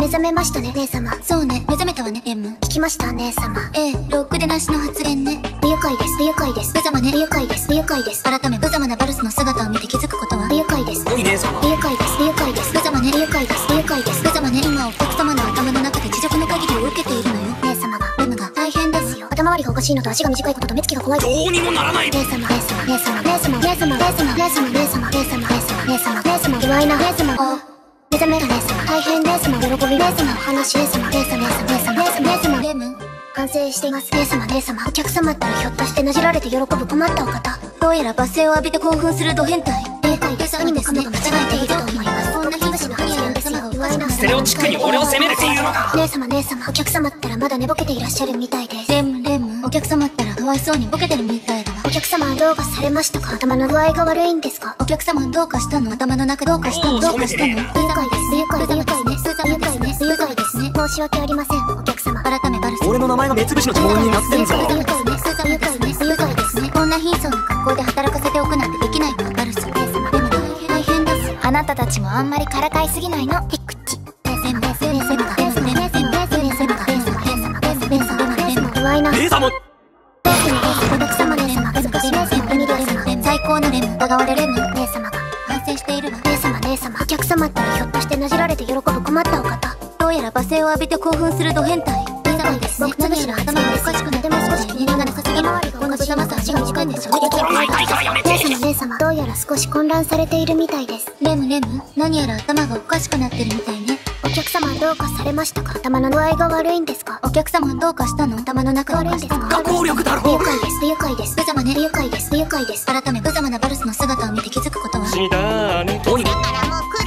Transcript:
目覚めましたね、姉様。 そうね、目覚めたわね、M。 聞きました、姉様。 ロックでなしの発言ね。 不愉快です、不愉快です。 無様ね。 不愉快です、不愉快です。 改め無様なバルスの姿を見て気づくことは。 不愉快です。 おい姉様。 不愉快です、不愉快です。 無様ね。 不愉快です、不愉快です。 無様ね。今お客様の頭の中で地獄の限りを受けているのよ。 姉様が。 レムが。大変ですよ。 頭回りがおかしいのと足が短いことと目つきが怖い。 どうにもならない。 姉様、姉様、姉様、姉様、姉様、姉様、姉様、姉様、姉様、姉様、姉様、卑猥な姉様。目覚めた姉様。大変姉様。喜び姉様。お話姉様。姉様、姉様、姉様、姉様、姉様。 レム。 反省しています。姉様、姉様。お客様ったらひょっとしてなじられて喜ぶ困ったお方。 どうやら罵声を浴びて興奮するド変態。 霊界です。何もかもが間違えていると思います。こんな東の発言ですよ。卑猥な。 ステレオチックに俺を責めるっていうのか。 姉様、姉様。お客様ったらまだ寝ぼけていらっしゃるみたいです。 レム。お客様ったらかわいそうにボケてるみたいだわ。 お客様はどうかされましたか？頭の具合が悪いんですか？ お客様はどうかしたの？頭の中どうかしたの？どうかしたの？ 不愉快です。不愉快です。不愉快です。不愉快です。不愉快ですね。申し訳ありません、お客様。 改めバルス。 俺の名前が目つぶしの呪文になってんぞ。 不愉快です。不愉快です。不愉快ですね。 こんな貧相な格好で働かせておくなんてできないわ、バルス。レムが大変ですよ。 あなたたちもあんまりからかいすぎないの。ひっくち。 姉様。 最高のレム。疑われレム。 姉様が反省しているわ。 姉様、姉様。お客様ったらひょっとしてなじられて喜ぶ困ったお方。 どうやら罵声を浴びて興奮するド変態。 不愉快です。僕たちの頭がおかしくなっても少し気になる。頭回りがおかしい。この無様さ足が短いんでしょ。 心が痛いからやめて。 姉様、姉様。どうやら少し混乱されているみたいです。 レム。何やら頭がおかしくなってるみたいね。 お客様どうかされましたか？頭の具合が悪いんですか？ お客様どうかしたの？頭の中悪いんですか？ 不可抗力だろ。 不愉快です。不愉快です。 無様ね。 不愉快です。不愉快です。 改め無様なバルスの姿を見て気づくことは。 死だね。 だからもう